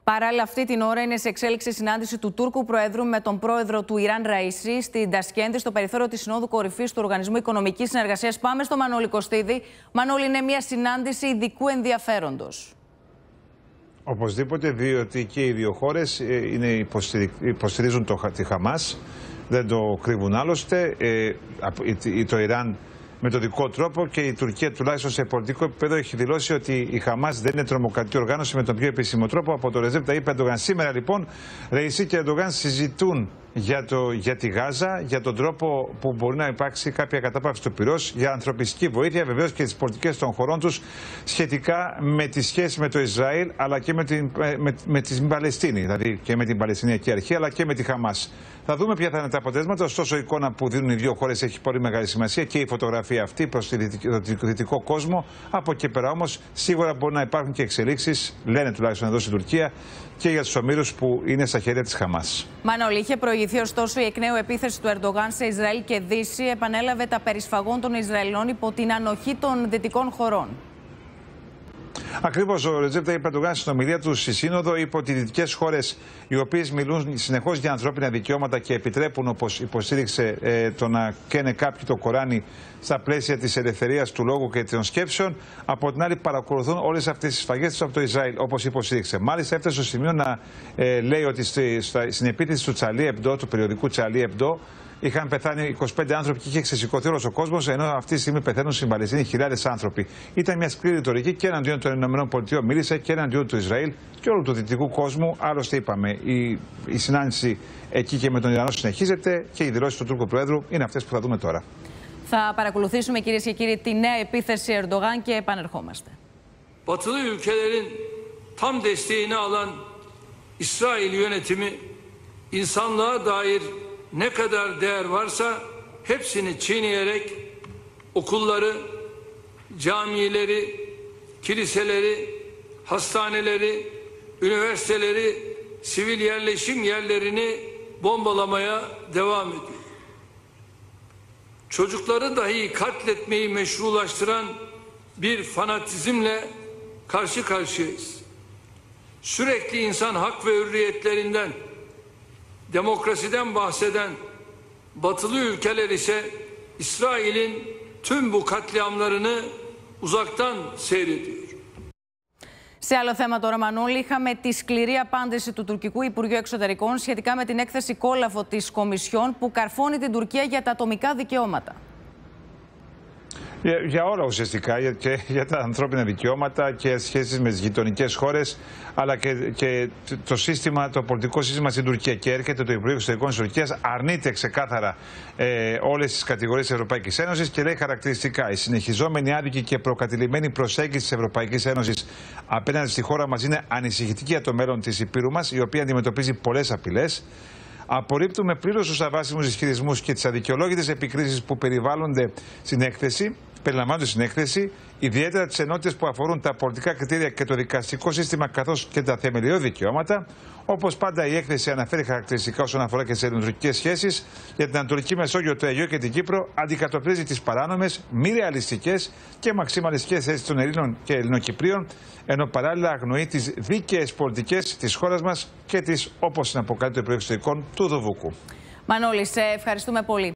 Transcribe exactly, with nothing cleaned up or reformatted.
Παράλληλα, αυτή την ώρα είναι σε εξέλιξη συνάντηση του Τούρκου Προέδρου με τον πρόεδρο του Ιράν Ραΐσι στην Τασκέντη, στο περιθώριο της Συνόδου Κορυφής του Οργανισμού Οικονομικής Συνεργασίας. Πάμε στο Μανώλη Κωστίδη. Μανώλη, είναι μια συνάντηση ειδικού ενδιαφέροντος. Οπωσδήποτε, διότι και οι δύο χώρες υποστηρίζουν το, τη Χαμάς, δεν το κρύβουν άλλωστε. Ε, το Ιράν με τον δικό τρόπο και η Τουρκία, τουλάχιστον σε πολιτικό επίπεδο, έχει δηλώσει ότι η Χαμάς δεν είναι τρομοκρατική οργάνωση με τον πιο επίσημο τρόπο από το Ρετζέπ Ταγίπ Ερντογάν. Σήμερα λοιπόν, Ραΐσι και Ερντογάν συζητούν για, το, για τη Γάζα, για τον τρόπο που μπορεί να υπάρξει κάποια κατάπαυση του πυρός, για ανθρωπιστική βοήθεια, βεβαίως και τις πολιτικές των χωρών τους σχετικά με τη σχέση με το Ισραήλ αλλά και με την, με, με την Παλαιστίνη, δηλαδή και με την Παλαιστινιακή Αρχή αλλά και με τη Χαμάς. Θα δούμε ποια θα είναι τα αποτελέσματα. Ωστόσο, η εικόνα που δίνουν οι δύο χώρες έχει πολύ μεγάλη σημασία και η φωτογραφία αυτή προς τον δυτικό κόσμο. Από εκεί πέρα όμως, σίγουρα μπορεί να υπάρχουν και εξελίξεις, λένε τουλάχιστον εδώ στην Τουρκία, και για τους ομήρους που είναι στα χέρια της Χαμάς. Μανώλη, είχε προηγηθεί ωστόσο η εκ νέου επίθεση του Ερντογάν σε Ισραήλ και Δύση. Επανέλαβε τα περισφαγών των Ισραηλινών υπό την ανοχή των δυτικών χωρών. Ακριβώς, ο Ρετζέπ Ταγίπ Ερντογάν στην ομιλία του στη Σύνοδο είπε ότι οι δυτικές χώρες, οι οποίες μιλούν συνεχώς για ανθρώπινα δικαιώματα και επιτρέπουν, όπως υποστήριξε, ε, το να καίνε κάποιοι το Κοράνι στα πλαίσια της ελευθερίας του λόγου και των σκέψεων, από την άλλη παρακολουθούν όλες αυτές τις σφαγές από το Ισραήλ, όπως υποστήριξε. Μάλιστα, έφτασε στο σημείο να ε, λέει ότι στη, στα, στην επίθεση του Charlie Hebdo, του περιοδικού Charlie Hebdo, είχαν πεθάνει είκοσι πέντε άνθρωποι και είχε ξεσηκωθεί όλος ο κόσμος, ενώ αυτή τη στιγμή πεθαίνουν στην Παλαιστίνη χιλιάδες άνθρωποι. Ήταν μια σκληρή ρητορική και εναντίον των ΗΠΑ μίλησε και εναντίον του Ισραήλ και όλου του δυτικού κόσμου. Άλλωστε, είπαμε, η, η συνάντηση εκεί και με τον Ιρανό συνεχίζεται και οι δηλώσεις του Τούρκου Προέδρου είναι αυτές που θα δούμε τώρα. Θα παρακολουθήσουμε, κυρίες και κύριοι, τη νέα επίθεση Ερντογάν και επανερχόμαστε. Batılı ülkelerin tam desteğini alan İsrail yönetimi insanlığa dair ne kadar değer varsa hepsini çiğneyerek okulları, camileri, kiliseleri, hastaneleri, üniversiteleri, sivil yerleşim yerlerini bombalamaya devam ediyor. Çocukları dahi katletmeyi meşrulaştıran bir fanatizmle karşı karşıyayız. Sürekli insan hak ve hürriyetlerinden, demokrasiden bahseden batılı ülkeler ise İsrail'in tüm bu katliamlarını uzaktan seyrediyor. Σε άλλο θέμα τώρα, Μανώλη, είχαμε τη σκληρή απάντηση του τουρκικού Υπουργείου Εξωτερικών σχετικά με την έκθεση Κόλαφο της Κομισιόν που καρφώνει την Τουρκία για τα ατομικά δικαιώματα. Για, για όλα ουσιαστικά, και για τα ανθρώπινα δικαιώματα και σχέσεις με τις γειτονικές χώρες, αλλά και, και το, σύστημα, το πολιτικό σύστημα στην Τουρκία. Και έρχεται το Υπουργείο Εξωτερικών της Τουρκίας, αρνείται ξεκάθαρα ε, όλες τις κατηγορίες της Ευρωπαϊκής Ένωσης και λέει χαρακτηριστικά: η συνεχιζόμενη άδικη και προκατηλημένη προσέγγιση της Ευρωπαϊκής Ένωσης απέναντι στη χώρα μας είναι ανησυχητική για το μέλλον της Υπήρου μας, η οποία αντιμετωπίζει πολλές απειλές. Απορρίπτουμε πλήρως τους αβάσιμους ισχυρισμούς και τις αδικαιολόγητες επικρίσεις που περιβάλλονται στην έκθεση. Περιλαμβάνονται στην έκθεση, ιδιαίτερα τις ενότητες που αφορούν τα πολιτικά κριτήρια και το δικαστικό σύστημα, καθώς και τα θεμελιώδη δικαιώματα. Όπως πάντα, η έκθεση αναφέρει χαρακτηριστικά όσον αφορά και τις ελληνοτουρκικές σχέσεις για την Ανατολική Μεσόγειο, το Αιγαίο και την Κύπρο, αντικατοπτρίζει τις παράνομες, μη ρεαλιστικές και μαξιμαλιστικές θέσεις των Ελλήνων και Ελληνοκυπρίων, ενώ παράλληλα αγνοεί τις δίκαιες πολιτικές της χώρας μας και τις, όπως την αποκαλεί το Υπουργείο Εξωτερικών, του Δουβούκου. Μανώλη, σε ευχαριστούμε πολύ.